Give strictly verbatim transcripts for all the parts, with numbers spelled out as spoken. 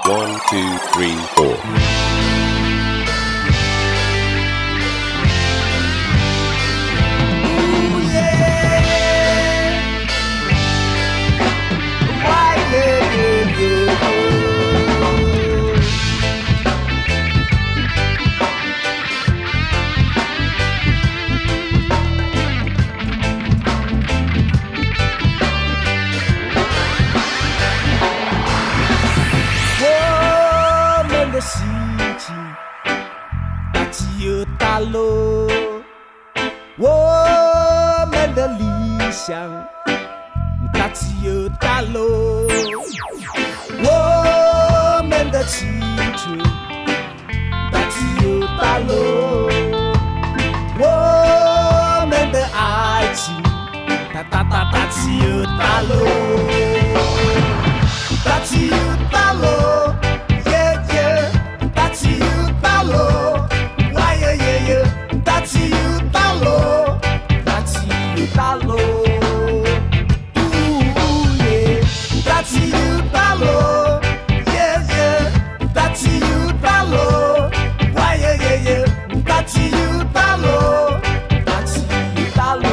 One, two, three, four. 大路，我们的理想，大起又大落，我们的青春，大起又大落，我们的爱情，大大大大起又大落，大起又大落，耶耶，大起又大落。大起又大落，大起又大落，呜耶！大起又大落，耶耶！大起又大落，哇耶耶耶！大起又大落，大起又大落。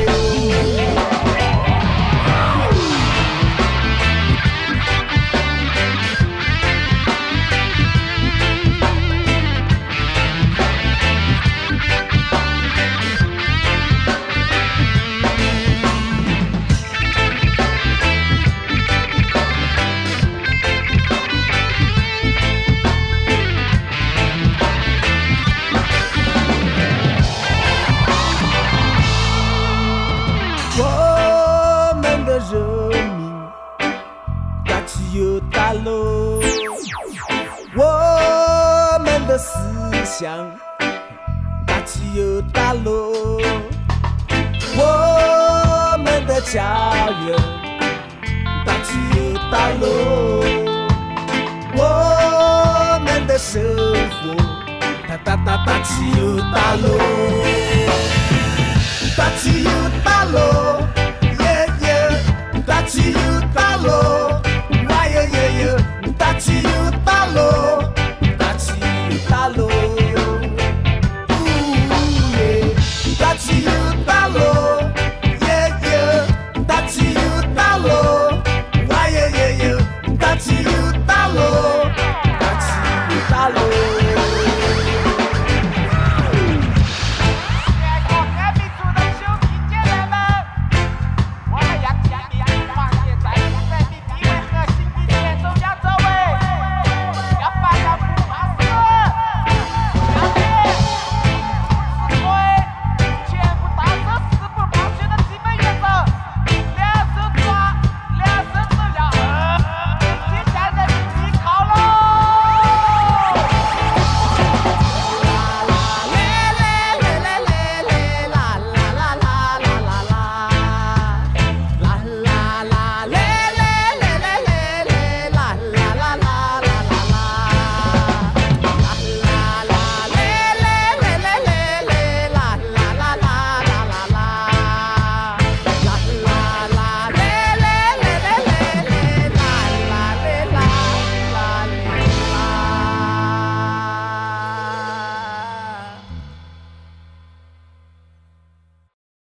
大落，我们的思想大起又大落，我们的家园大起又大落，我们的生活大大大大起又大落，大起又大落。